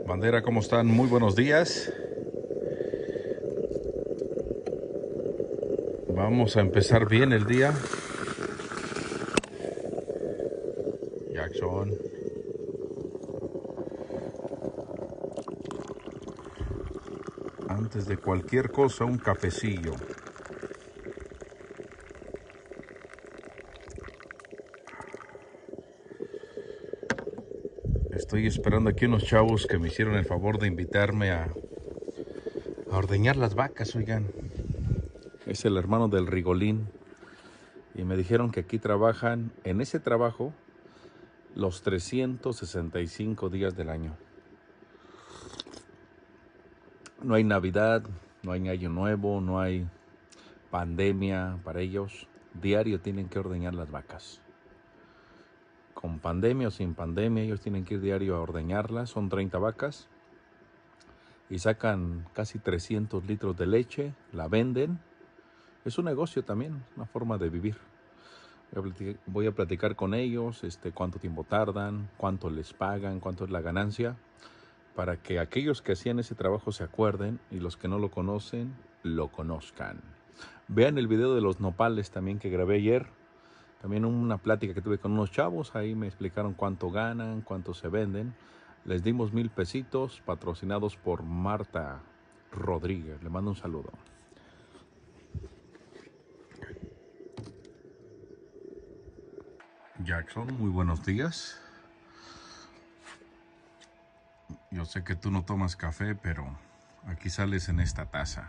Bandera, ¿cómo están? Muy buenos días. Vamos a empezar bien el día. Jackson. Antes de cualquier cosa, un cafecillo. Estoy esperando aquí unos chavos que me hicieron el favor de invitarme a ordeñar las vacas, oigan. Es el hermano del Rigolín. Y me dijeron que aquí trabajan, en ese trabajo, los 365 días del año. No hay Navidad, no hay Año Nuevo, no hay pandemia para ellos. Diario tienen que ordeñar las vacas. Con pandemia o sin pandemia, ellos tienen que ir diario a ordeñarlas. Son 30 vacas y sacan casi 300 litros de leche, la venden. Es un negocio también, una forma de vivir. Voy a platicar con ellos, cuánto tiempo tardan, cuánto les pagan, cuánto es la ganancia, para que aquellos que hacían ese trabajo se acuerden y los que no lo conocen, lo conozcan. Vean el video de los nopales también que grabé ayer. También una plática que tuve con unos chavos, ahí me explicaron cuánto ganan, cuánto se venden. Les dimos 1,000 pesitos, patrocinados por Marta Rodríguez. Le mando un saludo. Jackson, muy buenos días. Yo sé que tú no tomas café, pero aquí sales en esta taza.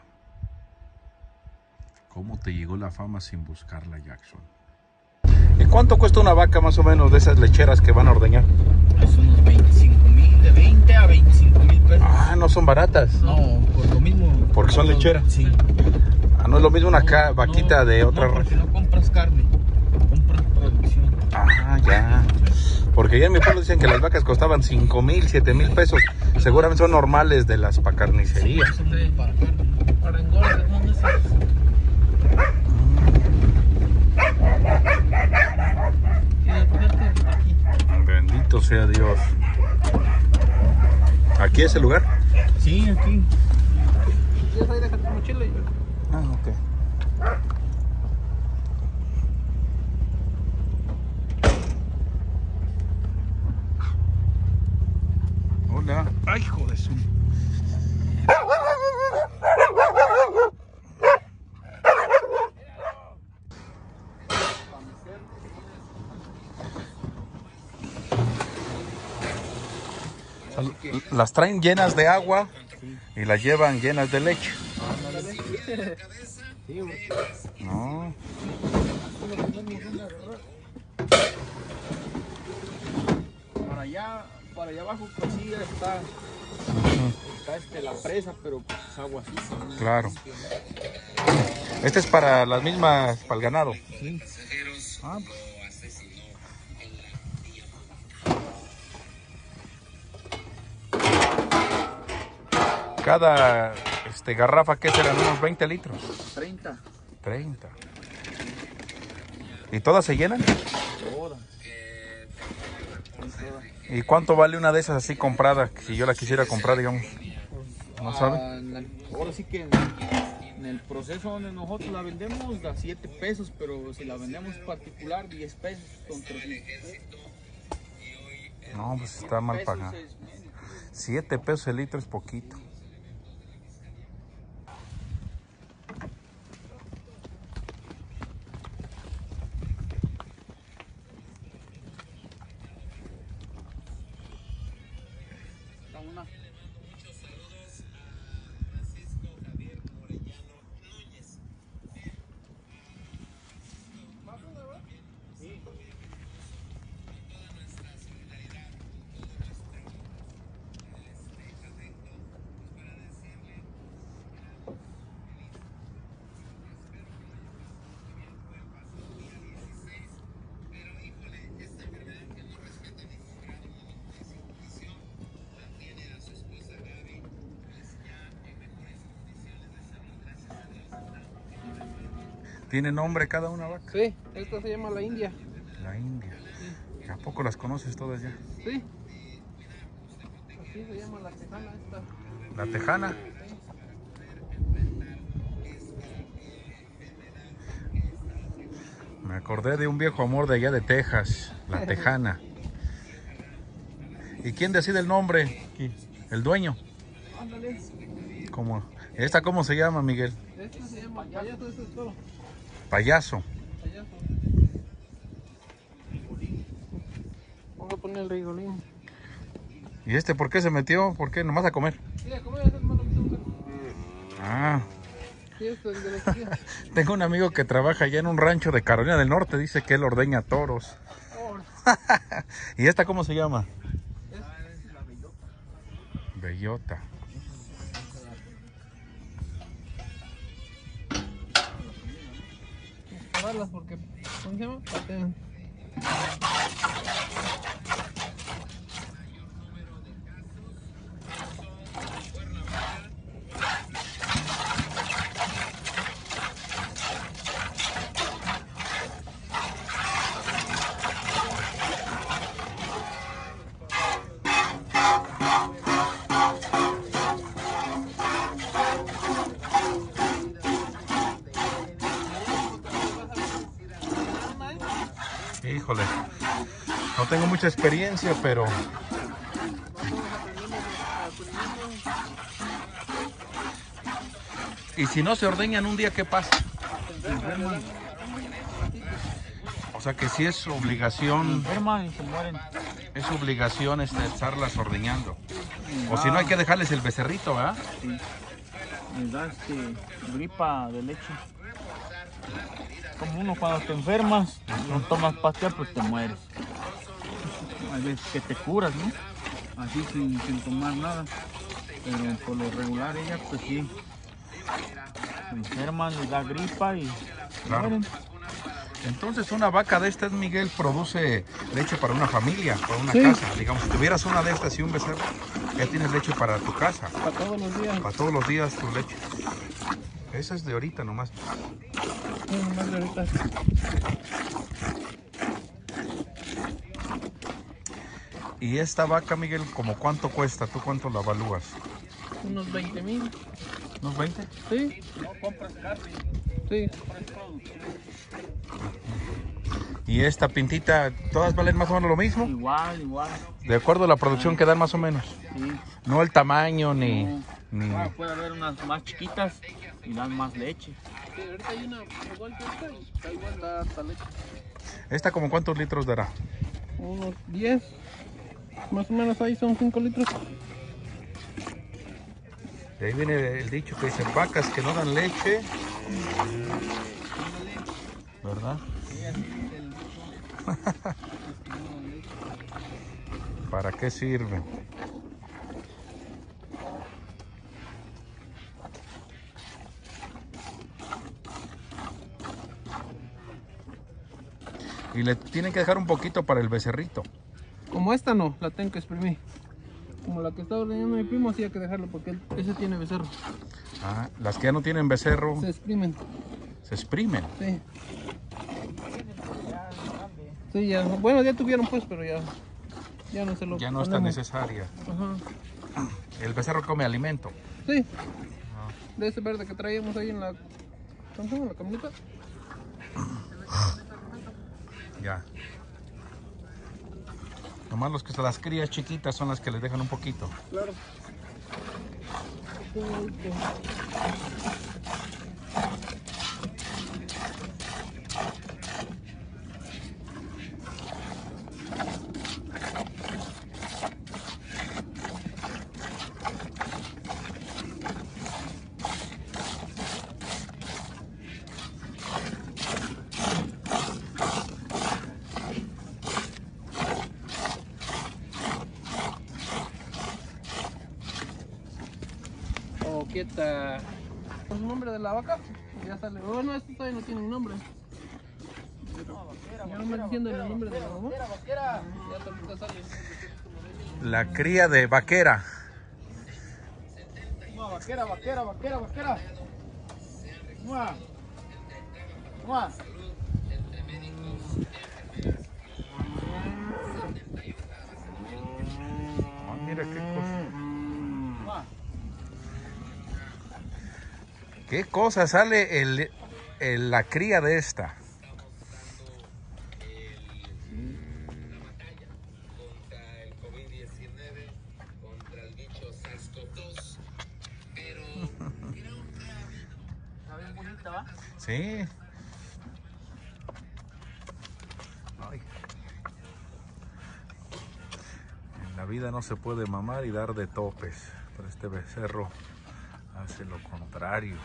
¿Cómo te llegó la fama sin buscarla, Jackson? ¿Y cuánto cuesta una vaca más o menos de esas lecheras que van a ordeñar? Es unos 25,000, de 20 a 25,000 pesos. Ah, no son baratas. No, por lo mismo. Porque son lecheras. Sí. Ah, no es lo mismo una vaquita de otra raza. No, porque no compras carne, compras producción. Ah, ya. Porque ya en mi pueblo dicen que las vacas costaban 5,000, 7,000 pesos. Seguramente son normales de las carnicerías. Son para carne, para engordar, ¿dónde se hace? Bendito sea Dios. ¿Aquí es el lugar? Sí, aquí. ¿Quieres ahí dejar tu mochila? Ah, ok. Hola. Ay, hijo de su. Las traen llenas de agua y las llevan llenas de leche. No. Para allá abajo pues sí está, está la presa, pero pues agua así. Claro. Este es para las mismas, para el ganado. Sí. Ah. Cada garrafa, ¿qué serán? Unos 20 litros. 30. 30. ¿Y todas se llenan? Todas. ¿Y cuánto vale una de esas así comprada? Si yo la quisiera comprar, digamos. ¿No sabe? Ahora sí que en el proceso donde nosotros la vendemos da 7 pesos, pero si la vendemos particular 10 pesos con 3,000. No, pues está mal pagado. 7 pesos el litro es poquito. Muchos saludos a Francisco Javier Morellano Núñez. Sí. Con toda nuestra solidaridad, con todo nuestro afecto, pues para decirle feliz. Espero que lo hayas pasado muy bien. Fue el pasado día 16, pero híjole, esta enfermedad que no respeta ningún grado de circulación mantiene a su esposa Gaby pues ya en mejores condiciones de salud, gracias a Dios. ¿Tiene nombre cada una vaca? Sí, esta se llama la India. La India. ¿A poco las conoces todas ya? Sí. Sí, se llama la tejana esta. La tejana. Me acordé de un viejo amor de allá de Texas, la tejana. ¿Y quién decide el nombre? ¿El dueño? Ándale. ¿Cómo? ¿Esta cómo se llama, Miguel? Esta se llama payaso, eso es todo. Payaso. Payaso. Vamos a poner el rigolín. ¿Y este por qué se metió? ¿Por qué? ¿Nomás a comer? Sí, a comer, es malo que se usa. Ah. Sí, esto es de los días. Tengo un amigo que trabaja allá en un rancho de Carolina del Norte. Dice que él ordeña toros. Oh, ¿Y esta cómo se llama? es la bellota. Bellota. Pararlas porque, ¿cómo se llama? Patean. Híjole, no tengo mucha experiencia, pero ¿y si no se ordeñan un día, qué pasa? O sea que sí es obligación, Enferman y se mueren. es obligación estarlas ordeñando. O si no, hay que dejarles el becerrito, ¿verdad? Sí. Les da gripa de leche. Como uno cuando te enfermas, no tomas pastillas, pues te mueres. Hay veces que te curas, ¿no? Así sin tomar nada. Pero por lo regular ella, pues sí. Se enferman, les da gripa y Claro. mueren. Entonces una vaca de estas, Miguel, produce leche para una familia, para una Sí. casa. Digamos, si tuvieras una de estas y un becerro, ya tienes leche para tu casa. Para todos los días. Para todos los días tu leche. Esa es de ahorita nomás. Sí, nomás de ahorita. Y esta vaca, Miguel, ¿como cuánto cuesta? ¿Tú cuánto la evalúas? Unos 20,000. ¿Unos 20? Sí. No compras carne. Sí. Y esta pintita, ¿todas valen más o menos lo mismo? Igual, igual. De acuerdo a la producción que dan más o menos. Sí. No el tamaño ni... No. ni... Claro, puede haber unas más chiquitas y dan más leche. Sí, ahorita hay una igual que esta y está igual, da harta leche. ¿Esta como cuántos litros dará? Unos 10, más o menos ahí son 5 litros. De ahí viene el dicho que dice, vacas que no dan leche. ¿Verdad? ¿Para qué sirve? Y le tienen que dejar un poquito para el becerrito. Como esta no, la tengo que exprimir. Como la que estaba ordeñando mi primo, sí hay que dejarlo porque ese tiene becerro. Ah, las que ya no tienen becerro Se exprimen. se exprimen. Sí. Sí, ya. Bueno, ya tuvieron pues, pero ya no se lo Ya no es tan ponemos. necesaria. Ajá. El becerro come alimento. Sí. De ese verde que traíamos ahí en la... ¿Cómo se llama? La camioneta. Ya. Nomás los que se las crías chiquitas son las que les dejan un poquito. Claro. Oh, quieta. ¿Cuál es el nombre de la vaca? Ya sale. Bueno, esto todavía no tiene un nombre. Ya no me diciendo el nombre de la mamá. Ya ahorita sale. La cría de vaquera. No, vaquera. Toma. Mira qué cosa. ¿Qué cosa sale la cría de esta? Una batalla contra el COVID-19, contra el bicho SARS-CoV-2, pero creo que ha habido. Está bien bonita, ¿va? Sí. Ay. En la vida no se puede mamar y dar de topes, pero este becerro hace lo contrario.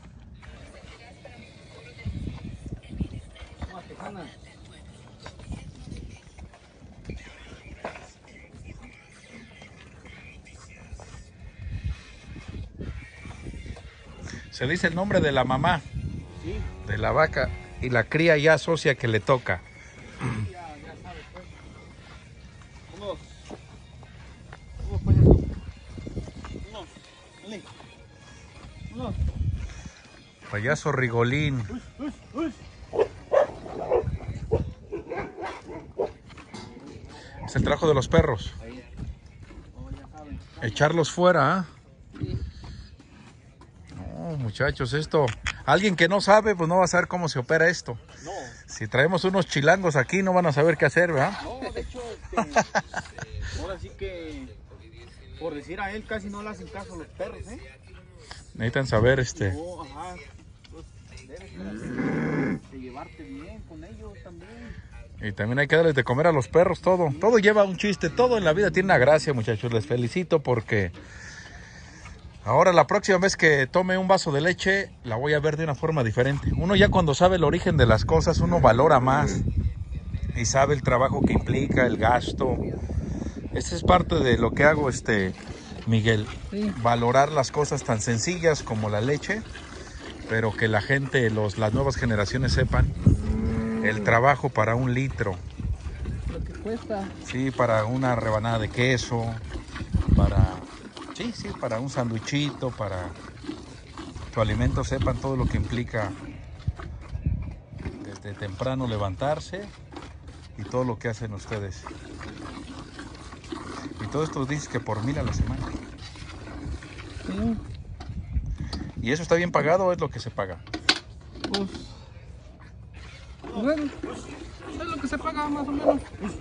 Se dice el nombre de la mamá, Sí, de la vaca, y la cría ya asocia que le toca. ya sabes, pues. Uno. Uno, pues eso. Uno. Dale. Uno. Payaso Rigolín. Uy, uy. Es el trabajo de los perros. Ahí. Oh, ya saben. Echarlos fuera, ¿ah? Sí. No, muchachos, esto... Alguien que no sabe, pues no va a saber cómo se opera esto. No. Si traemos unos chilangos aquí, no van a saber qué hacer, ¿verdad? No, de hecho, ahora sí que, por decir a él, casi no le hacen caso a los perros, ¿eh? Necesitan saber, No, ajá, pues debes de llevarte bien con ellos también. Y también hay que darles de comer a los perros, todo. Todo lleva un chiste, todo en la vida tiene una gracia, muchachos. Les felicito porque ahora la próxima vez que tome un vaso de leche, la voy a ver de una forma diferente. Uno ya cuando sabe el origen de las cosas, uno valora más y sabe el trabajo que implica, el gasto. Esta es parte de lo que hago, Miguel. Sí. Valorar las cosas tan sencillas como la leche, pero que la gente, las nuevas generaciones sepan el trabajo para un litro. Lo que cuesta. Sí, para una rebanada de queso, para un sándwichito, para tu alimento, sepan todo lo que implica desde temprano levantarse y todo lo que hacen ustedes. Y todo esto dices que por 1,000 a la semana. Sí, ¿Y eso está bien pagado o es lo que se paga? pues, bueno, es lo que se paga más o menos.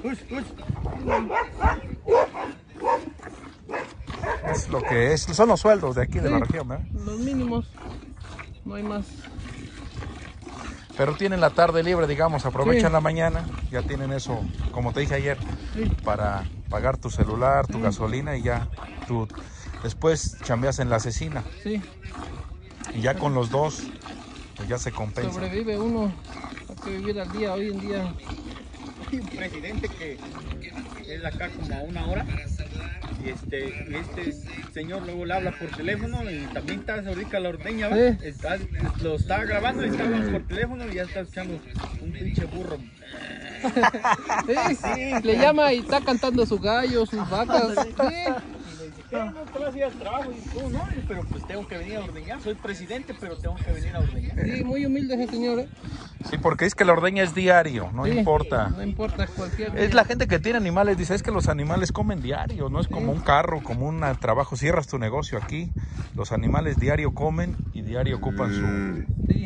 Es lo que es, son los sueldos de aquí de la región, ¿verdad? Los mínimos, no hay más. Pero tienen la tarde libre, digamos, aprovechan Sí. la mañana, ya tienen eso, como te dije ayer, Sí. para pagar tu celular, tu gasolina y ya tú después chambeas en la cecina Sí, y ya con los dos pues ya se compensa. sobrevive uno, hay que vivir al día hoy en día. Hay un presidente que es acá como a 1 hora y este señor luego le habla por teléfono y también está ahorita la ordeña, ¿va? Sí. Lo está grabando y está hablando por teléfono y ya está escuchando un pinche burro. Sí, le llama y está cantando su gallo, sus vacas. Sí. Y le dice, ¿qué? ¿No te vas a ir al trabajo? Y ¿cómo no? Pero pues tengo que venir a ordeñar, soy presidente, pero tengo que venir a ordeñar. Sí, muy humilde ese señor, ¿eh? Sí, porque es que la ordeña es diario, no Sí, importa. No importa cualquier día. Es la gente que tiene animales, dice, es que los animales comen diario, no es como un carro, como un trabajo, cierras tu negocio aquí, los animales diario comen y diario ocupan su... Sí.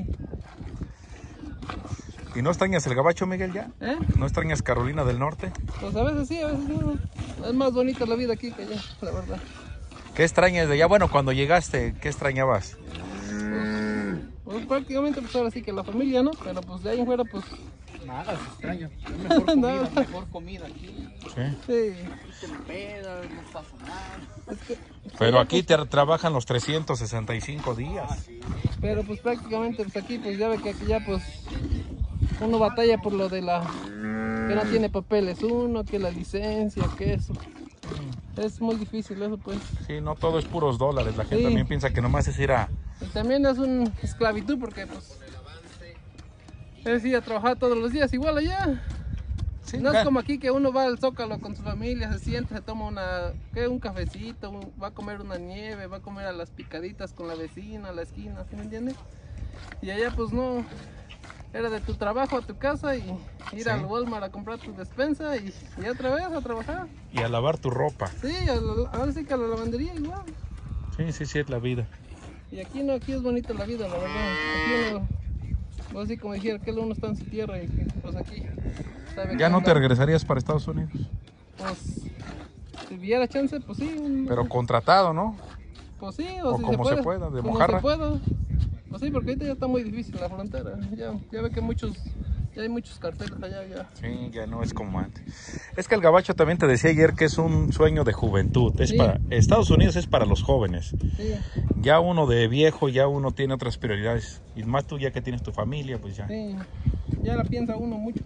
¿Y no extrañas el gabacho, Miguel, ya? ¿Eh? ¿No extrañas Carolina del Norte? Pues a veces sí, a veces no. Es más bonita la vida aquí que allá, la verdad. ¿Qué extrañas de allá? Bueno, cuando llegaste, ¿qué extrañabas? Pues prácticamente pues ahora sí que la familia, ¿no? Pero pues de ahí en fuera pues... Nada, se extraña. Es mejor comida, Nada. mejor comida aquí. Sí. Sí. Te me pedas, no pasa nada. Es que, Pero aquí te trabajan los 365 días. pero pues prácticamente pues aquí pues ya ve que aquí ya pues uno batalla por lo de la que no tiene papeles uno, que la licencia, que eso. Es muy difícil eso pues. Sí, no todo es puros dólares. La gente Sí. también piensa que nomás es ir a... Y también es una esclavitud porque pues es ir a trabajar todos los días igual allá. Sí, No es como aquí que uno va al Zócalo con su familia, se sienta, se toma un cafecito, va a comer una nieve, va a comer a las picaditas con la vecina, a la esquina, ¿sí me entiende? Y allá pues no, era de tu trabajo a tu casa y ir Sí. al Walmart a comprar tu despensa y otra vez a trabajar. Y a lavar tu ropa. Sí, ahora sí que a la lavandería igual. Sí, sí, sí, es la vida. Y aquí no, aquí es bonita la vida, la verdad. Aquí uno, pues así como dijera, que uno está en su tierra y pues aquí. sabe ¿Ya que no te anda. regresarías para Estados Unidos? Pues, si hubiera chance, pues sí. Pero contratado, ¿no? Pues sí, o si como se pueda, de como mojarra. se pueda. Pues sí, porque ahorita ya está muy difícil la frontera. Ya ve que ya hay muchos carteles allá ya. Sí, ya no es como antes. Es que el gabacho también te decía ayer que es un sueño de juventud. Sí. Estados Unidos es para los jóvenes. Sí, Ya uno de viejo, ya uno tiene otras prioridades. Y más tú ya que tienes tu familia, pues ya. sí. Ya la piensa uno mucho.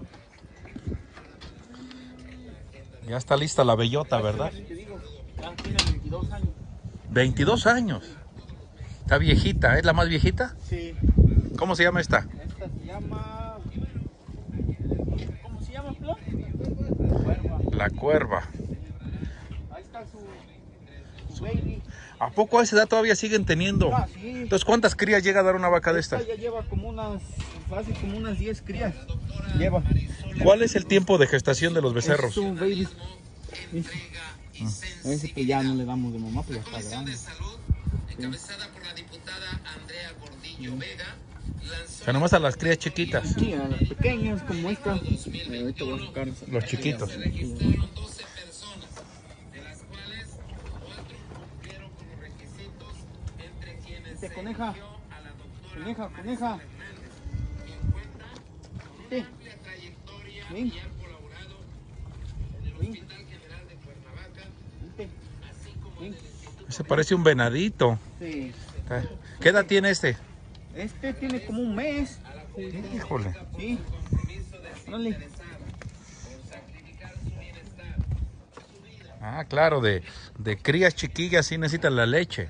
Ya está lista la bellota, ¿verdad? Te digo, ya tiene 22 años. 22 años. Está viejita, ¿es la más viejita? Sí. ¿Cómo se llama esta? Esta se llama... ¿Cómo se llama, Flor? Cuerva. La cuerva. Ahí está su baby. ¿A poco a esa edad todavía siguen teniendo? Ah, sí. Entonces, ¿cuántas crías llega a dar una vaca de Esta estas? ya lleva como unas, fácil como unas 10 crías. Lleva. ¿Cuál es el tiempo de gestación de los becerros? Es un baby. Ese que ya no le damos de mamá, pues ya está grande. encabezada por la diputada Andrea Gordillo Vega, O sea, nomás a las crías chiquitas. Sí, a las pequeñas como esta. Ahorita voy a sacar. Los chiquitos. registraron 12 personas, de las cuales 4 cumplieron con los requisitos, entre quienes se Coneja. eligió a la doctora Coneja, coneja. quien cuenta con Sí. una amplia trayectoria Ven. y ha colaborado en el Hospital General de Cuernavaca, Vente. así como en el Instituto Se parece un venadito. Sí. ¿Qué edad tiene este? Este tiene como un mes. Híjole. Sí. Dale. Ah, claro, de crías chiquillas sí necesitan la leche.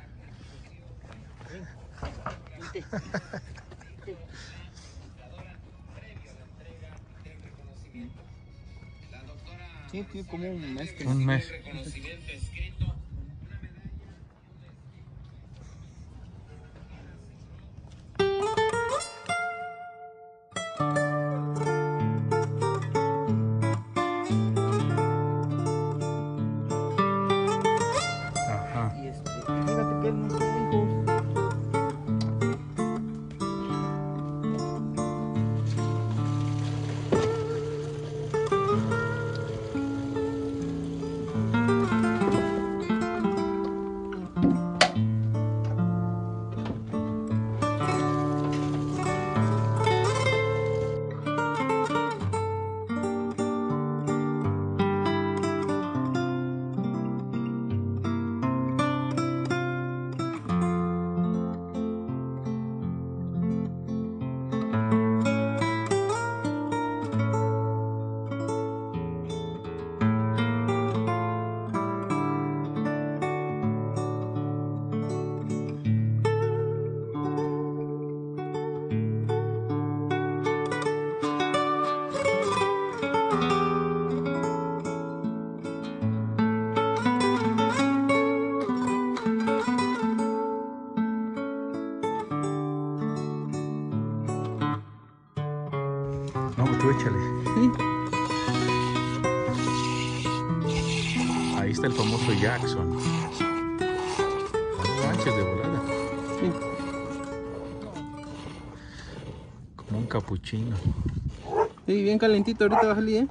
Sí, tiene como un mes. Que Un mes. reconocimiento escrito. Ajá. Y fíjate que es nuestro hijo. No, pues tú échale. Ahí está el famoso Jackson. No manches de volada. Sí. Como un capuchino. Sí, bien calentito ahorita va a salir,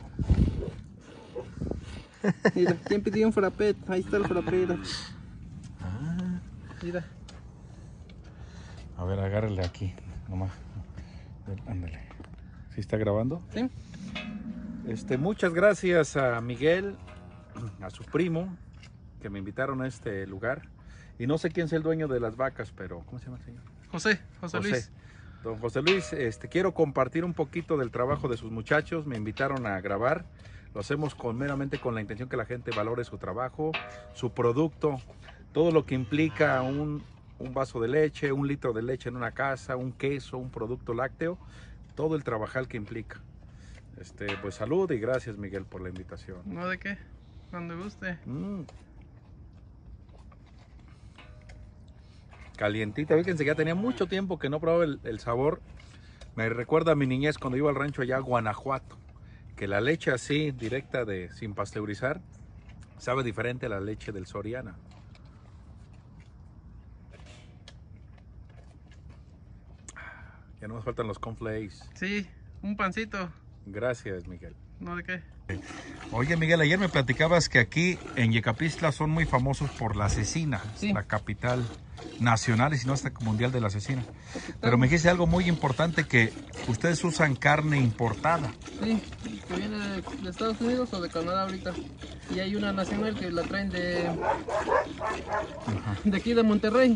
Mira, ¿quién pidió un frappé? Ahí está el frappé, mira. Mira. A ver, agárrale aquí. Nomás. Ándale. ¿Sí está grabando? Sí. Muchas gracias a Miguel, a su primo, que me invitaron a este lugar. Y no sé quién es el dueño de las vacas, pero ¿cómo se llama el señor? José Luis. Don José Luis, quiero compartir un poquito del trabajo de sus muchachos. Me invitaron a grabar. Lo hacemos meramente con la intención que la gente valore su trabajo, su producto, todo lo que implica un vaso de leche, 1 litro de leche en una casa, un queso, un producto lácteo, todo el trabajal que implica. Pues salud y gracias, Miguel, por la invitación. No, ¿de qué? Cuando guste. Calientita, fíjense que ya tenía mucho tiempo que no probaba el sabor Me recuerda a mi niñez cuando iba al rancho allá a Guanajuato, que la leche así, directa de sin pasteurizar, sabe diferente a la leche del Soriana. Ya no nos faltan los cornflakes. Sí, un pancito. Gracias, Miguel. No de qué. Oye, Miguel, ayer me platicabas que aquí en Yecapistla son muy famosos por la cecina, Sí. la capital nacional y si no hasta mundial de la cecina. Pero me dijiste algo muy importante, que ustedes usan carne importada. Sí, que viene de Estados Unidos o de Canadá ahorita. Y hay una nacional que la traen de aquí de Monterrey.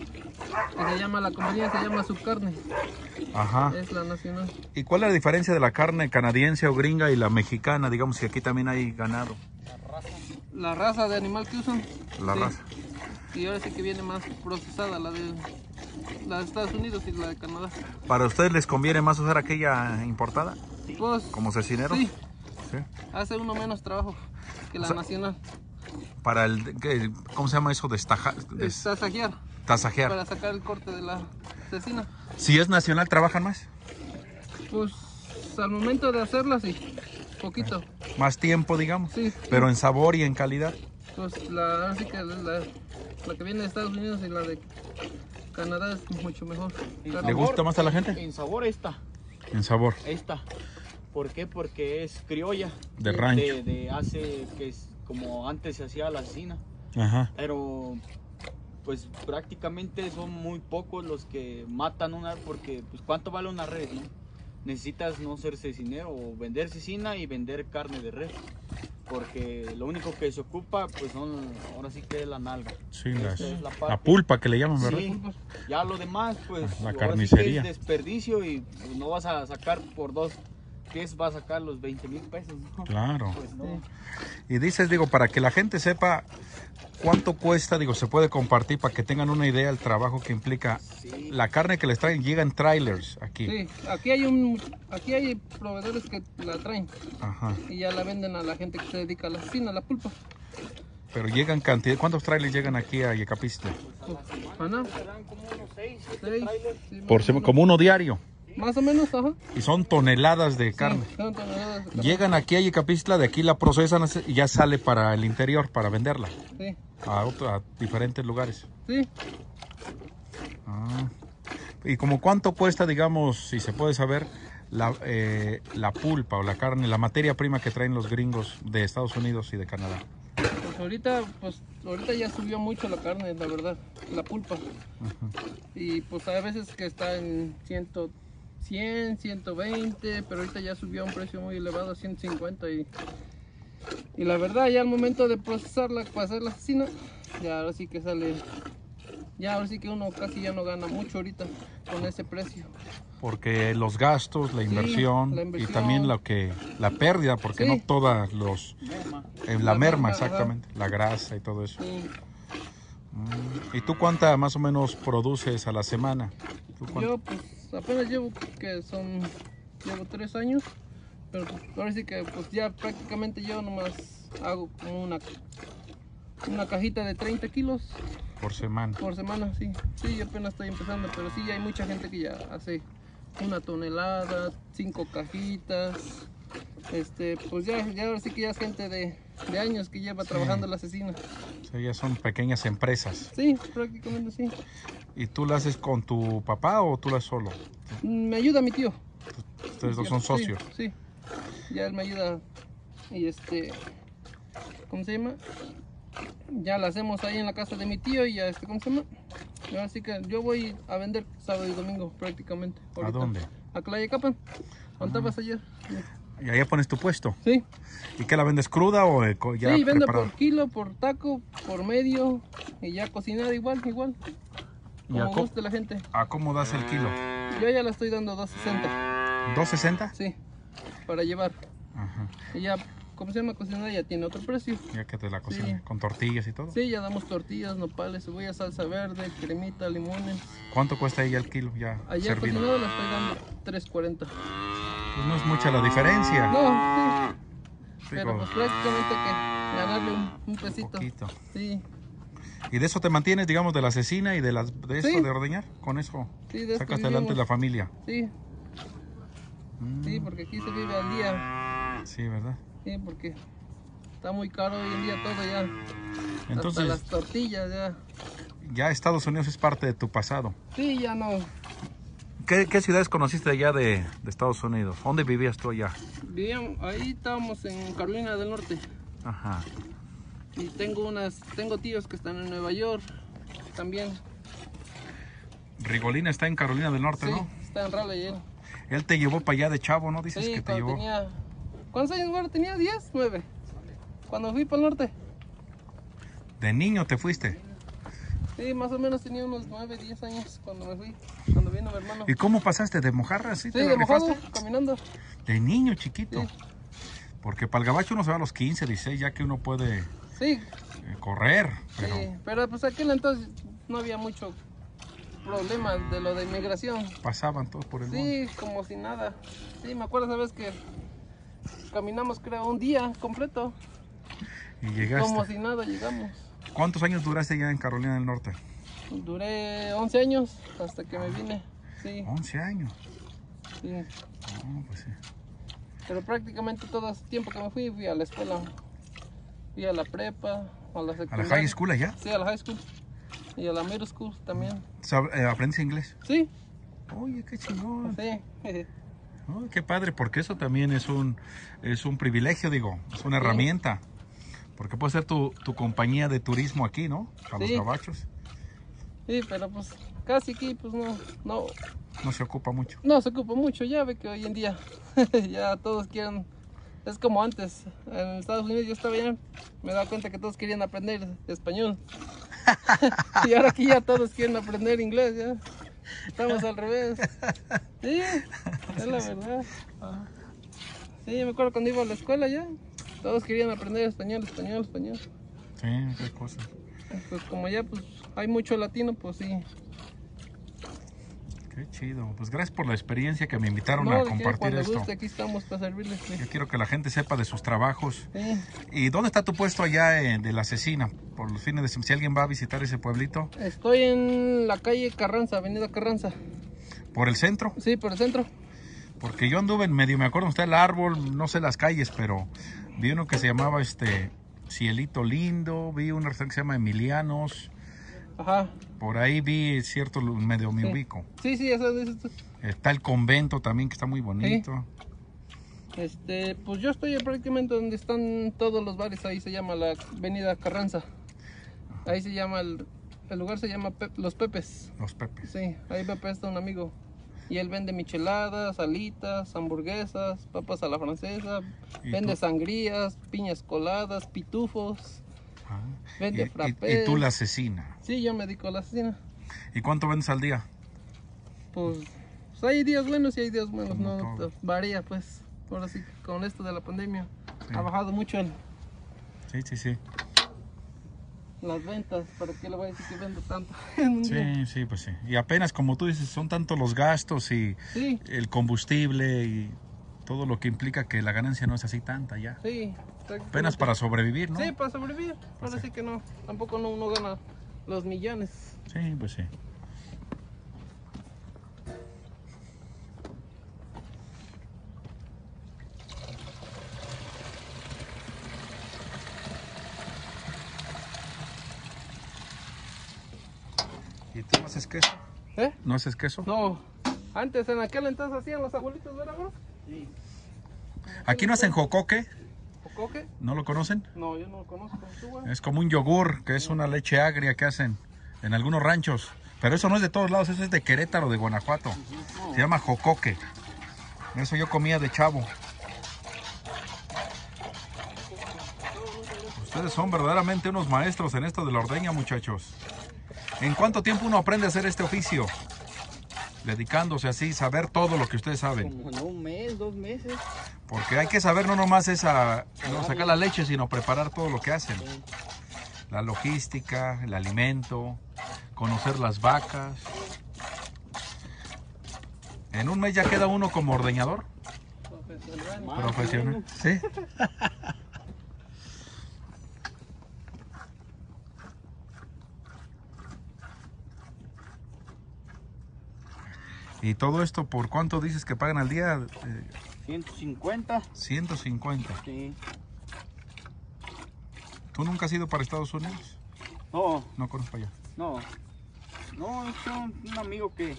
Que se llama, la compañía se llama Subcarne. Ajá. Es la nacional. ¿Y cuál es la diferencia de la carne canadiense o gringa y la mexicana? Digamos que aquí también hay ganado. La raza de animal que usan. La sí. raza. Y ahora sí que viene más procesada, la de Estados Unidos y la de Canadá. ¿Para ustedes les conviene más usar aquella importada? Pues, ¿Como cecineros? sí, Sí. hace uno menos trabajo que la O sea, nacional. Para el, ¿cómo se llama eso? Es tasajear, Tasajear. para sacar el corte de la cecina. Si es nacional, ¿trabajan más? Pues al momento de hacerla, sí, poquito. Más tiempo, digamos. Sí. Pero en sabor y en calidad. Pues ahora sí que la que viene de Estados Unidos y la de Canadá es mucho mejor. ¿Le gusta más a la gente? En sabor esta. En sabor. ¿Por qué? Porque es criolla. De rancho. De hace, que es como antes se hacía la cecina. Ajá. Pero pues prácticamente son muy pocos los que matan una, porque pues ¿cuánto vale una res, no? Necesitas no ser cecinero o vender cecina y vender carne de res, porque lo único que se ocupa pues son, ahora sí que es la nalga. Sí, Esta es la la parte. pulpa que le llaman, ¿verdad? Sí, ya lo demás pues La ahora sí carnicería. que es desperdicio y pues, no vas a sacar por 2 pies, vas a sacar los 20,000 pesos, ¿no? Claro. Pues no. Y dices, digo, para que la gente sepa cuánto cuesta, digo, se puede compartir para que tengan una idea del trabajo que implica. Sí. La carne que les traen llega en trailers aquí. Sí, aquí hay proveedores que la traen Ajá. y ya la venden a la gente que se dedica a la cecina, a la pulpa. Pero llegan cantidad. ¿Cuántos trailers llegan aquí a Yecapistla? Ana, Serán como unos 6, 7 seis, trailers. sí, Por más o menos. como uno diario. Más o menos, ajá. Y son toneladas de carne. Sí, son toneladas de carne. Llegan aquí a Yecapistla, de aquí la procesan y ya sale para el interior, para venderla Sí, a diferentes lugares. sí. Ah. ¿Y como cuánto cuesta, digamos, si se puede saber, la pulpa o la carne, la materia prima que traen los gringos de Estados Unidos y de Canadá? Pues ahorita ya subió mucho la carne, la verdad, la pulpa. Y pues hay veces que está en 100, 120, pero ahorita ya subió a un precio muy elevado, 150. Y la verdad, ya al momento de procesarla, para hacer la cecina, ya ahora sí que sale, ya ahora sí que uno casi ya no gana mucho ahorita con ese precio. Porque los gastos, la inversión, la y inversión. también la pérdida, porque Sí. no todas Merma. la La merma, merma, exactamente, la grasa y todo eso. Sí. ¿Y tú cuánta más o menos produces a la semana? ¿Tú cuánto? Yo pues apenas llevo 3 años, pero pues, ahora sí que pues ya prácticamente yo nomás hago como una cajita de 30 kilos Por semana. por semana, sí. Sí, apenas estoy empezando, pero sí hay mucha gente que ya hace 1 tonelada, 5 cajitas. Pues ya ahora sí que ya es gente de años que lleva trabajando la cecina. O sea, ya son pequeñas empresas. Sí, prácticamente sí. ¿Y tú la haces con tu papá o tú la haces solo? Me ayuda mi tío. Ustedes dos son socios. Sí, sí. Ya él me ayuda y ¿cómo se llama? Ya la hacemos ahí en la casa de mi tío y ya ¿cómo se llama? Y ahora sí que yo voy a vender sábado y domingo prácticamente. ¿A ahorita. dónde? A Clayacapan. ¿Dónde estabas ayer? Y ahí pones tu puesto. Sí. ¿Y qué la vendes cruda o ya Sí, vendo preparada? por kilo, por taco, por medio y ya cocinada igual. ¿Y Como guste la gente. a cómo das el kilo? Yo ya la estoy dando 2.60. ¿2.60? Sí, para llevar. Ajá. Y ya, ¿cómo se llama? Cocinada ya tiene otro precio. Ya que te la cocinan, Sí. con tortillas y todo. Sí, ya damos tortillas, nopales, cebolla, salsa verde, cremita, limones. ¿Cuánto cuesta ella el kilo ya Ayer servido? cocinado la estoy dando 3.40. Pues no es mucha la diferencia. No, sí, pero Digo, pues prácticamente que ganarle un pesito. poquito. Sí, ¿Y de eso te mantienes, digamos, de la cecina y de esto Sí. de ordeñar? Con eso sí, de esto sacas adelante vivimos. la familia. Sí, Sí, porque aquí se vive al día. Sí, ¿verdad? Sí, porque está muy caro hoy en día todo ya. Entonces, Hasta las tortillas ya. ya Estados Unidos es parte de tu pasado. Sí, ya no. ¿Qué ciudades conociste allá de Estados Unidos? ¿Dónde vivías tú allá? Vivíamos, ahí estábamos en Carolina del Norte. Ajá. Y tengo tíos que están en Nueva York también. Rigolín está en Carolina del Norte, Sí, ¿no? está en Raleigh él. Él te llevó para allá de chavo, ¿no? Dices Sí, que te cuando llevó. tenía... ¿Cuántos años ahora tenía? ¿10? ¿9? Cuando fui para el norte. De niño te fuiste. Sí, más o menos tenía unos 9, 10 años cuando me fui, cuando vino mi hermano. ¿Y cómo pasaste? ¿De mojarra? ¿Sí? Sí, ¿Te la de mojado, rifaste? caminando. De niño chiquito. Sí. Porque para el gabacho uno se va a los 15, 16, ya que uno puede Sí, correr. Pero sí, pero pues aquel entonces no había mucho problema de lo de inmigración. pasaban todos por el monte. Sí, como si nada. Sí, me acuerdo, sabes que caminamos creo un día completo. Y llegaste. Como si nada llegamos. ¿Cuántos años duraste ya en Carolina del Norte? Duré 11 años hasta que me vine. Sí, 11 años. sí. No, pues sí. Pero prácticamente todo ese tiempo que me fui a la escuela. Fui a la prepa, a la ¿A secundaria. la high school allá? Sí, a la high school. Y a la middle school también. ¿Aprendiste inglés? Sí, Oye, qué chingón. sí. Oh, qué padre, porque eso también es un privilegio, digo, es una herramienta. Porque puede ser tu compañía de turismo aquí, ¿no? Para los Sí. gabachos. Sí, pero pues casi aquí pues No se ocupa mucho. no se ocupa mucho. Ya ve que hoy en día ya todos quieren, es como antes. En Estados Unidos yo estaba allá, me daba cuenta que todos querían aprender español. Y ahora aquí ya todos quieren aprender inglés, ya. Estamos al revés. Sí, es la verdad. Sí, me acuerdo cuando iba a la escuela ya, todos querían aprender español. Sí, qué cosa. Pues como ya pues hay mucho latino, pues sí. Qué chido. Pues gracias por la experiencia que me invitaron No, a de que compartir cuando esto. guste, aquí estamos para servirles. Sí. Yo quiero que la gente sepa de sus trabajos. Sí. ¿Y dónde está tu puesto allá de la Cecina? Por los fines de semana, si alguien va a visitar ese pueblito. Estoy en la calle Carranza, avenida Carranza. ¿Por el centro? Sí, por el centro. Porque yo anduve en medio, me acuerdo, está el árbol, no sé las calles, pero vi uno que se llamaba Cielito Lindo, vi un restaurante que se llama Emilianos, Ajá. por ahí vi cierto medio me ubico. Sí, eso dices tú. Está el convento también que está muy bonito. Pues yo estoy prácticamente donde están todos los bares, ahí se llama la avenida Carranza. Ahí se llama, el lugar se llama Los Pepes. Los Pepes. Sí, ahí me presta un amigo. Y él vende micheladas, alitas, hamburguesas, papas a la francesa, ¿Y vende tú? sangrías, piñas coladas, pitufos, Ah, vende y frappés. tú la Cecina. Sí, yo me dedico a la cocina. ¿Y cuánto vendes al día? Pues hay días buenos y hay días buenos, Como no todo. varía pues. Ahora sí, con esto de la pandemia Sí. ha bajado mucho Sí. las ventas. ¿Para qué le voy a decir que vendo tanto en un día? Sí, pues sí. Y apenas, como tú dices, son tantos los gastos y Sí, el combustible y todo lo que implica que la ganancia no es así tanta ya. sí. Apenas para sobrevivir, ¿no? Sí, para sobrevivir. Pues Ahora sí. sí que no, tampoco no uno gana los millones. Sí, pues sí. ¿Y tú no haces queso? ¿Eh? ¿No haces queso? No, antes en aquel entonces hacían los abuelitos, ¿verdad, bro? Aquí no hacen jocoque, ¿Coque? ¿no lo conocen? No, yo no lo conozco. ¿Tú, güey? Es como un yogur, que es una leche agria que hacen en algunos ranchos. Pero eso no es de todos lados, eso es de Querétaro, de Guanajuato. Se llama jocoque. Eso yo comía de chavo. Ustedes son verdaderamente unos maestros en esto de la ordeña, muchachos. ¿En cuánto tiempo uno aprende a hacer este oficio? Dedicándose así, saber todo lo que ustedes saben. Como en un mes, 2 meses. Porque hay que saber no nomás no sacar la leche, sino preparar todo lo que hacen. La logística, el alimento, conocer las vacas. En un mes ya queda uno como ordeñador profesional. ¿Sí? ¿Y todo esto por cuánto dices que pagan al día? 150. 150. Sí. ¿Tú nunca has ido para Estados Unidos? No, No conozco allá. no. No, es un amigo que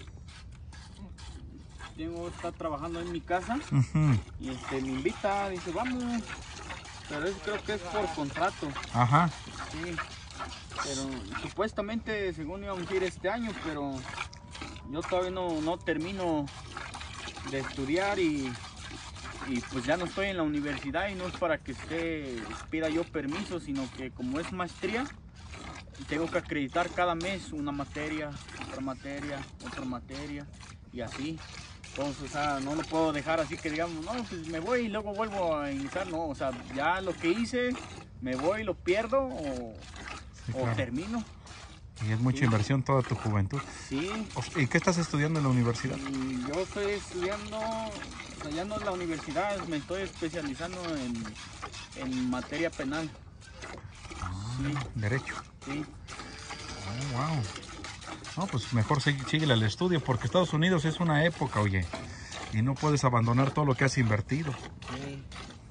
está trabajando en mi casa Ujú. y me invita, dice, vamos. Pero eso creo que es por contrato. Ajá. Sí. Pero supuestamente, según íbamos a ir este año, pero yo todavía no termino de estudiar y pues ya no estoy en la universidad y no es para que pida yo permiso, sino que como es maestría, tengo que acreditar cada mes una materia, otra materia, otra materia y así. Entonces, o sea, no lo puedo dejar así que digamos, no, pues me voy y luego vuelvo a iniciar, no, o sea, ya lo que hice, me voy, lo pierdo Sí, o claro. termino. Y es mucha Sí. inversión toda tu juventud. Sí. ¿Y qué estás estudiando en la universidad? Y yo estoy estudiando, o sea, ya no en la universidad, me estoy especializando en materia penal. Sí, Derecho. sí, Oh, wow. No, pues mejor síguele al estudio porque Estados Unidos es una época, oye. Y no puedes abandonar todo lo que has invertido. sí.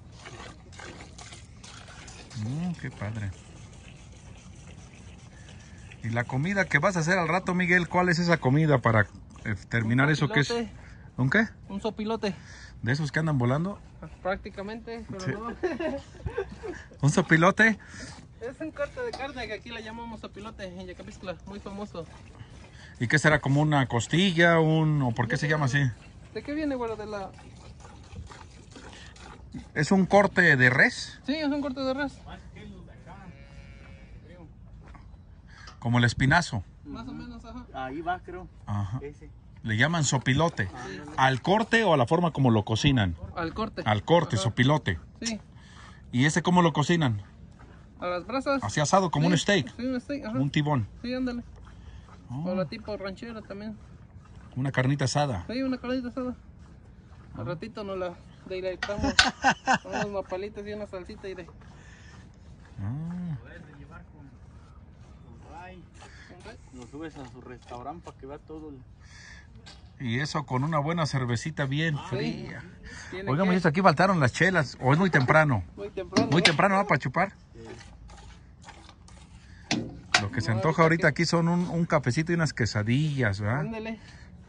Qué padre. ¿Y la comida que vas a hacer al rato, Miguel? ¿Cuál es esa comida para terminar eso que es? sopilote. ¿Un qué? Un sopilote, ¿De esos que andan volando? prácticamente, pero Sí. no. ¿Un sopilote? Es un corte de carne que aquí le llamamos sopilote en Yacapixtla, muy famoso. ¿Y qué será? ¿Como una costilla? ¿O por qué se llama así? ¿De qué viene, güero? De la... ¿Es un corte de res? Sí, es un corte de res, Como el espinazo. más o menos, ajá. Ahí va, creo, Ajá. ese. Le llaman sopilote. ¿Al corte o a la forma como lo cocinan? Al corte. Al corte, Ajá. sopilote. Sí, ¿Y ese cómo lo cocinan? a las brasas. Así asado, como Sí, un steak, Sí, un steak, ajá. un tibón. Sí, ándale. Oh, O la tipo ranchera también. una carnita asada. Sí, una carnita asada. Al ratito nos la deleitamos con unos nopalitos y una salsita y de... Ah, Puedes llevar con Ray. Lo subes a su restaurante para que vea todo el... y eso con una buena cervecita bien fría. Tiene Oiga, que- muchachos, aquí faltaron las chelas. ¿O es muy temprano? Muy temprano. Muy ¿no? temprano, ¿va? Para chupar. Lo que se antoja ahorita aquí son un cafecito y unas quesadillas, ¿verdad? Ándale.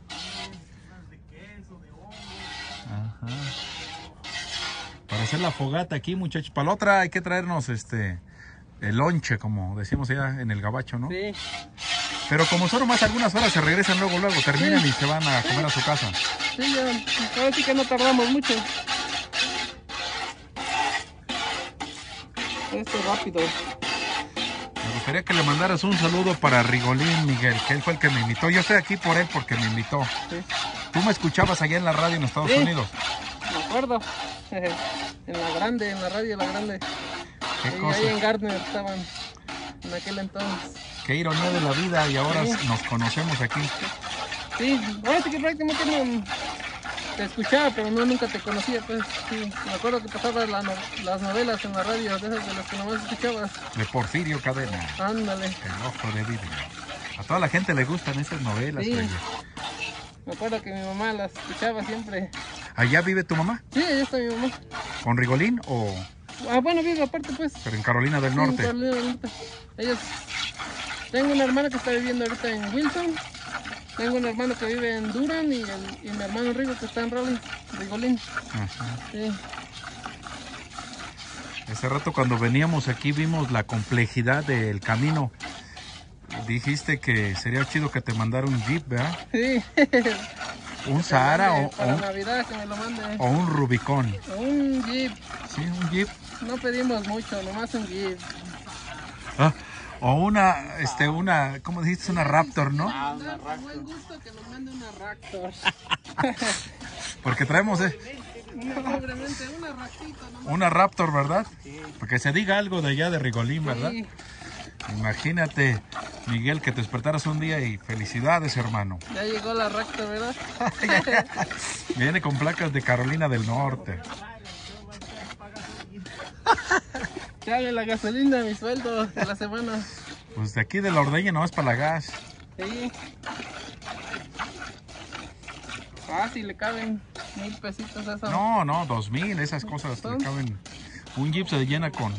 Ajá. Para hacer la fogata aquí, muchachos. Para la otra hay que traernos el lonche, como decimos allá en el gabacho, ¿no? Sí. Pero como son nomás algunas horas, se regresan luego, terminan y se van a comer a su casa. Sí, ya. Ahora sí que no tardamos mucho. Esto es rápido. Me gustaría que le mandaras un saludo para Rigolín, Miguel, que él fue el que me invitó. Yo estoy aquí por él porque me invitó. Sí. Tú me escuchabas allá en la radio en Estados Sí. Unidos. Me acuerdo. En la grande, en la radio La Grande. Qué Ahí cosa, en Gardner estaban en aquel entonces. qué ironía de la vida y ahora Sí. nos conocemos aquí. Sí, ahora sí que prácticamente no te escuchaba, pero no nunca te conocía, pues sí. Me acuerdo que pasabas las novelas en la radio, de esas de las que nomás escuchabas. De Porfirio Cadena, Ándale. El Ojo de Vidrio. A toda la gente le gustan esas novelas. Sí. Oye. Me acuerdo que mi mamá las escuchaba siempre. ¿Allá vive tu mamá? Sí, allá está mi mamá. ¿Con Rigolín o Ah, bueno, vive aparte, pues. pero en Carolina del Sí, Norte? en Carolina del Norte. Ellos... Tengo una hermana que está viviendo ahorita en Wilson. Tengo un hermano que vive en Durham y mi hermano Rigo que está en Raleigh, Rigolín. Ajá. Sí. Hace rato cuando veníamos aquí vimos la complejidad del camino. Dijiste que sería chido que te mandara un Jeep, ¿verdad? Sí. ¿Un Sahara Para Navidad que me lo mande. o un Rubicón? Un Jeep. Sí, un Jeep. No pedimos mucho, nomás un Jeep. Ah, o una, ¿cómo dijiste? Una Raptor, ¿no? Ah, una Con Raptor. buen gusto que nos mande una Raptor. Porque traemos Pobremente, una ratita nomás. una Raptor, ¿verdad? Porque se diga algo de allá de Rigolín, ¿verdad? Sí, Imagínate, Miguel, que te despertaras un día y felicidades, hermano. ya llegó la Raptor, ¿verdad? Viene con placas de Carolina del Norte. Chale la gasolina, mi sueldo de la semana. Pues de aquí de la ordeña nomás para la gas. Sí. Ah, si le caben 1000 pesitos a esa. No, no, 2000, esas cosas le caben. Un Jeep se llena con...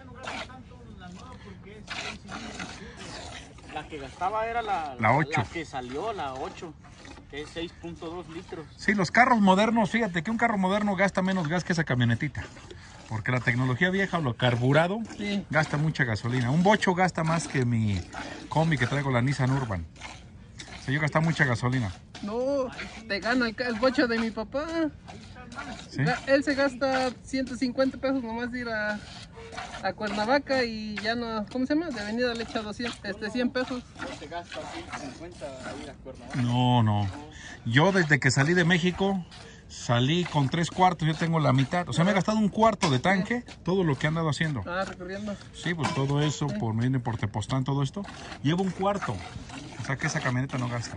La que gastaba era la 8. La que salió, la 8, que es 6.2 litros. Sí, los carros modernos, fíjate que un carro moderno gasta menos gas que esa camionetita. Porque la tecnología vieja o lo carburado Sí. gasta mucha gasolina. Un bocho gasta más que mi combi que traigo, la Nissan Urban. O sea, yo gasta mucha gasolina. No, te gana el bocho de mi papá. ¿Sí? Él se gasta 150 pesos nomás de ir a Cuernavaca y ya no, ¿cómo se llama? De Avenida le echa 100 pesos. No te gasta 150 a ir a Cuernavaca. No, no. Yo desde que salí de México, salí con 3/4, yo tengo la mitad. O sea, me he gastado 1/4 de tanque, todo lo que he andado haciendo. Ah, recorriendo. Sí, pues todo eso, por Tepoztlán, todo esto, llevo 1/4. O sea que esa camioneta no gasta.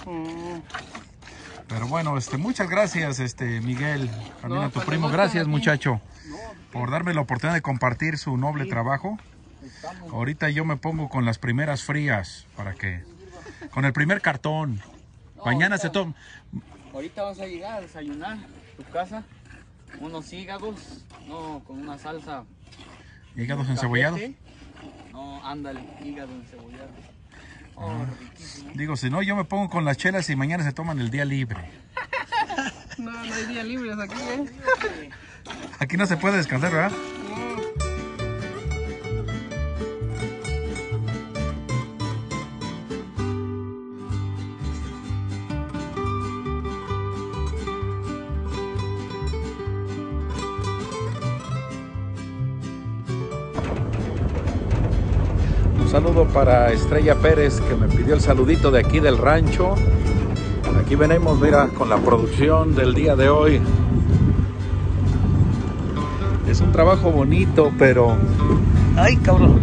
Pero bueno, muchas gracias, Miguel, también No, a tu pues, primo. le gusta Gracias, aquí. muchacho, por darme la oportunidad de compartir su noble trabajo. Estamos. Ahorita yo me pongo con las primeras frías, para que, con el primer cartón. Mañana se toma. Ahorita vas a llegar a desayunar a tu casa. Unos hígados, no, con una salsa. Hígados encebollados. cajete. No, ándale, hígado encebollado. Oh, riquísimo. Digo, si no, yo me pongo con las chelas y mañana se toman el día libre. No, no hay días libres aquí, ¿eh? Aquí no se puede descansar, ¿verdad? Un saludo para Estrella Pérez, que me pidió el saludito de aquí del rancho. Aquí venimos, mira, con la producción del día de hoy. Es un trabajo bonito, pero... ¡Ay, cabrón!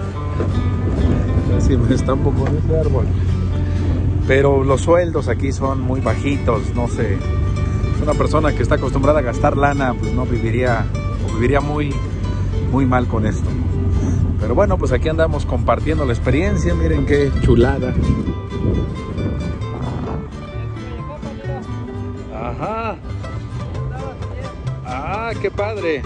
Casi me estampo con ese árbol. Pero los sueldos aquí son muy bajitos, no sé. Una persona que está acostumbrada a gastar lana, pues no viviría, o viviría muy mal con esto. Pero bueno, pues aquí andamos compartiendo la experiencia. Miren qué chulada. Ajá. Ah, qué padre.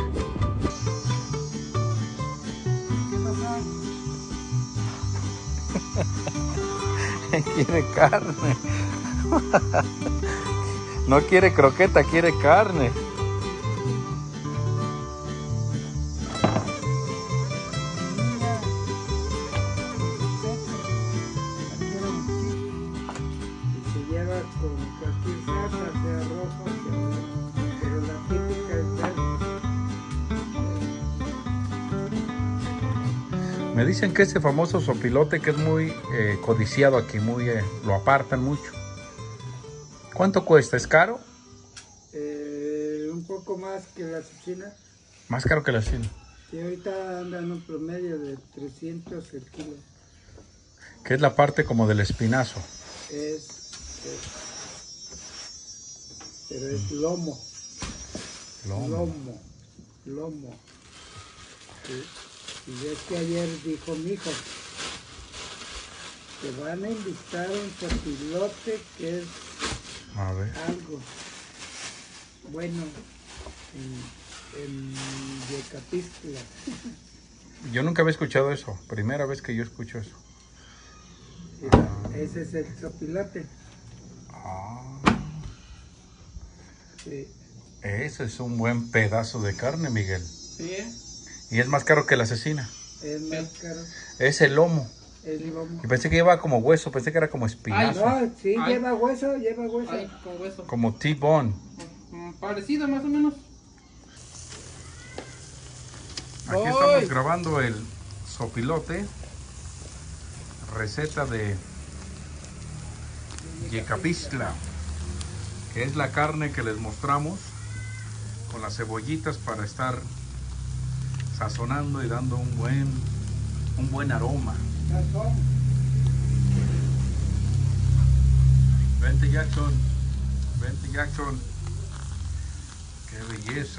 Quiere carne. No quiere croqueta, quiere carne. Se lleva con cualquier salsa, sea roja, pero la típica es verde. Me dicen que ese famoso sopilote que es muy codiciado aquí, lo apartan mucho. ¿Cuánto cuesta? ¿Es caro? Un poco más que la cecina. Más caro que la cine. Y ahorita andan un promedio de 300 el kilo. Que es la parte como del espinazo. Pero es lomo. Lomo. Lomo. Y ves que ayer dijo mi hijo que van a invitar un sopilote que es A ver. algo bueno en Yecapistla. Yo nunca había escuchado eso. Primera vez que yo escucho eso. Ese es el sopilote. Ah, Sí. ese es un buen pedazo de carne, Miguel. Sí, ¿eh? Y es más caro que la cecina. Es más caro. Es el lomo. Es lomo. Y pensé que llevaba como hueso, pensé que era como espinazo. No, sí, Ay. lleva hueso. Ay, con hueso. Como T-bone. Parecido más o menos. Aquí ¡Ay! estamos grabando el sopilote. Receta de Yecapistla, que es la carne que les mostramos con las cebollitas para estar sazonando y dando un buen aroma. Vente Jackson, vente Jackson, qué belleza.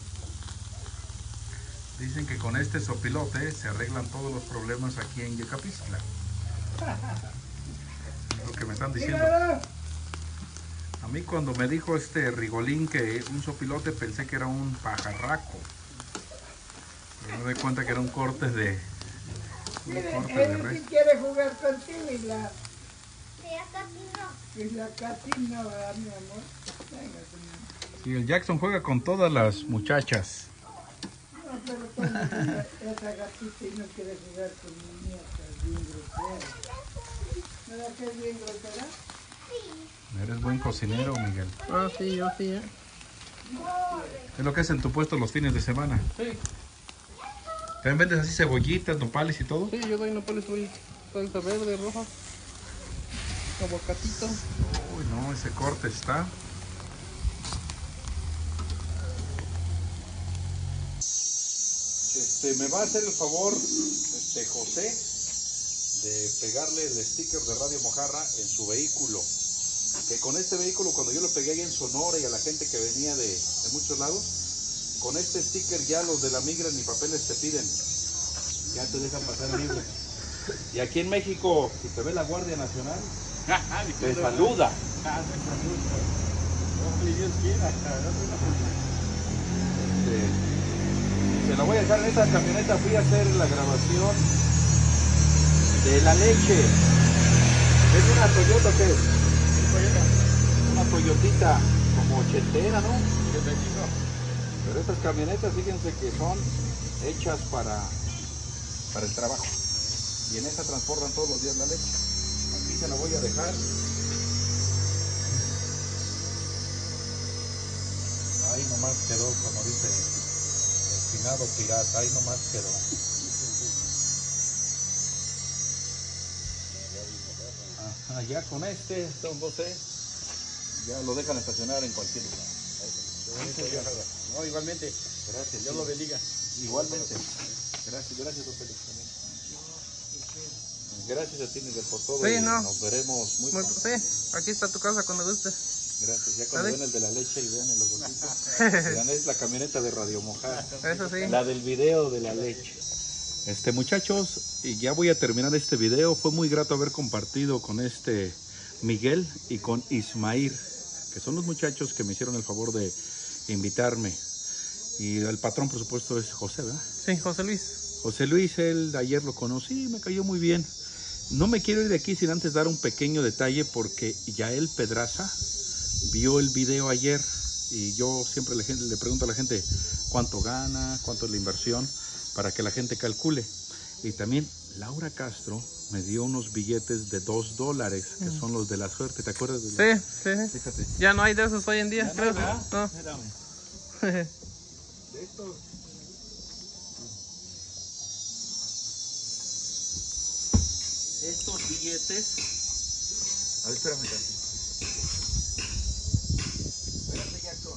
Dicen que con este sopilote se arreglan todos los problemas aquí en Yecapistla. Es lo que me están diciendo. A mí cuando me dijo este Rigolín que un sopilote pensé que era un pajarraco. Pero me doy cuenta que era un corte de Él res. sí quiere jugar contigo y la Ya casi no. casi no va, mi amor. Venga, señor. Sí, el Jackson juega con todas las muchachas. No, pero todo el día esa gatita y no quiere jugar con mi nieta, es bien grosera. ¿Verdad que es bien grosera? Eres buen cocinero, Miguel. Ah, sí, yo sí, Es lo que haces en tu puesto los fines de semana. Sí, ¿También vendes así cebollitas, nopales y todo? sí, yo doy nopales, doy salsa verde, roja, aguacatito. Uy, no, ese corte está. Me va a hacer el favor, José, de pegarle el sticker de Radio Mojarra en su vehículo. Que con este vehículo, cuando yo lo pegué ahí en Sonora y a la gente que venía de muchos lados, con este sticker ya los de la migra ni papeles te piden. Ya te dejan pasar libre. Y aquí en México, si te ve la Guardia Nacional, te saluda. Se la voy a dejar en esta camioneta. Fui a hacer la grabación de la leche. ¿Es una Toyota o qué es? Una Toyotita como ochentera, ¿no? Pero estas camionetas, fíjense que son hechas para el trabajo. Y en esta transportan todos los días la leche. Aquí se la voy a dejar. Ahí nomás quedó, como dice el finado pirata, ahí nomás quedó. Ajá, ya con don José, ya lo dejan estacionar en cualquier lugar. No, igualmente. Gracias. Dios lo bendiga. Igualmente. Gracias, don Félix también. Gracias a ti, Miguel, por todo. Sí, y no. nos veremos muy pronto. Sí, aquí está tu casa cuando gustes. Gracias. Ya cuando ¿Sale? ven el de la leche y vean el logotipo. Vean, es la camioneta de Radio Mojar. Eso sí. La del video de la leche. Muchachos, y ya voy a terminar este video. Fue muy grato haber compartido con Miguel y con Ismail, que son los muchachos que me hicieron el favor de invitarme. Y el patrón, por supuesto, es José, ¿verdad? Sí, José Luis. José Luis, él ayer lo conocí, me cayó muy bien. No me quiero ir de aquí sin antes dar un pequeño detalle, porque Yael Pedraza vio el video ayer y yo siempre le pregunto a la gente cuánto gana, cuánto es la inversión, para que la gente calcule. Y también Laura Castro me dio unos billetes de $2, que son los de la suerte, ¿te acuerdas? De Sí, sí. Fíjate. Ya no hay de esos hoy en día, Ya no, creo. ¿verdad? No. Espérame. De estos. Estos billetes. A ver, espérame, Tati. Espérate, Jackson.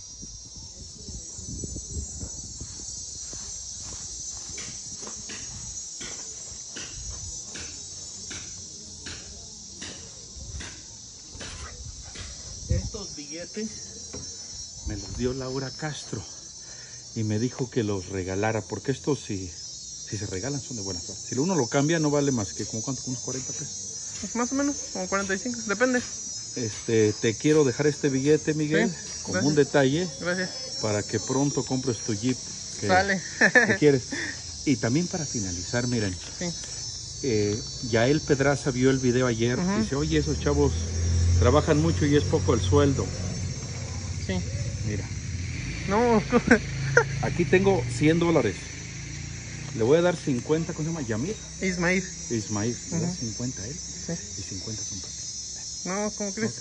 Estos billetes me los dio Laura Castro y me dijo que los regalara, porque estos si se regalan son de buena fe. Si uno lo cambia no vale más que como cuánto, unos 40 pesos. Más o menos, como 45, depende. Te quiero dejar este billete, Miguel, Sí, como gracias. un detalle Gracias. para que pronto compres tu Jeep Sale. que quieres. Y también para finalizar, miren, Sí. Yael Pedraza vio el video ayer. Ujú. Dice, oye, esos chavos trabajan mucho y es poco el sueldo. Sí. Mira, No, aquí tengo $100. Le voy a dar 50, ¿cómo se llama? ¿Yamir? Ismail. Ismail. Le das Ujú. 50 a él Sí. y 50 son para ti. No, ¿cómo crees?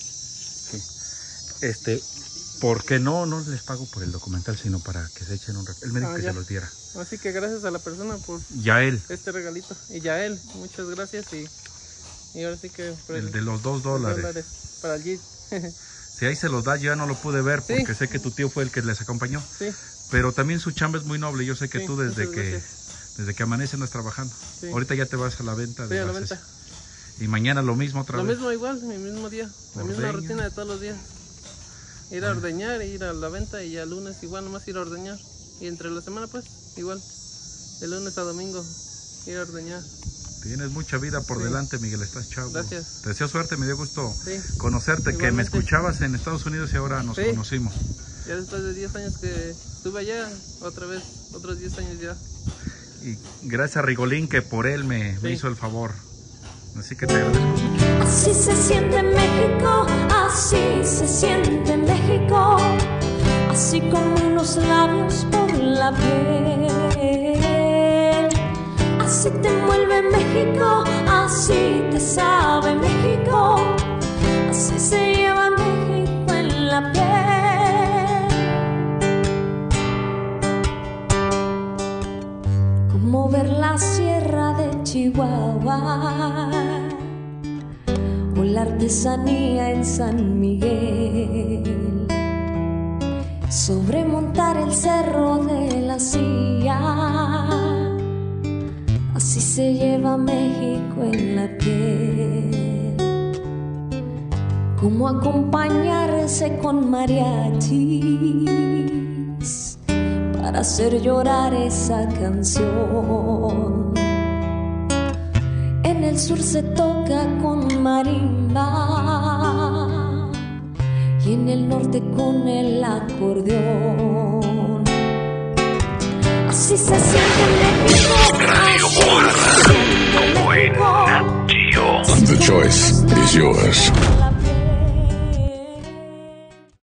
Sí. ¿Por qué no les pago por el documental, sino para que se echen un rato? Él me dijo Ah, que ya. se los diera. Así que gracias a la persona por Yael, este regalito. Y ya él, muchas gracias. Y ahora sí que por el de los $2. para el Jeep. Si ahí se los da, yo ya no lo pude ver Sí. porque sé que tu tío fue el que les acompañó. Sí, Pero también su chamba es muy noble. Yo sé que Sí, tú desde muchas que gracias. amanece andas trabajando. Sí. Ahorita ya te vas a la venta sí, de a la las- venta. Y mañana lo mismo otra Lo vez. mismo igual, mi mismo día. La misma Ordeña. rutina de todos los días. Ir a ordeñar, ir a la venta y ya lunes igual nomás ir a ordeñar. Y entre la semana pues igual. De lunes a domingo ir a ordeñar. Tienes mucha vida por Sí. delante, Miguel, estás chavo. Gracias. Te deseo suerte, me dio gusto Sí. conocerte, que me Igualmente. escuchabas en Estados Unidos y ahora nos Sí. conocimos. Ya después de 10 años que estuve allá, otra vez, otros 10 años ya. Y gracias a Rigolín que por él me Sí. hizo el favor. Así que te agradezco mucho. Así se siente México, así se siente México, así como unos labios por la piel. Así te envuelve México, así te sabe México, así se lleva México en la piel. Como ver la sierra de Chihuahua o la artesanía en San Miguel, sobremontar el cerro de la Silla, así se lleva México en la piel. Como acompañarse con mariachis para hacer llorar esa canción. En el sur se toca con marimba y en el norte con el acordeón. Así se siente México. Radio One, the way Nat Geo. The choice is yours.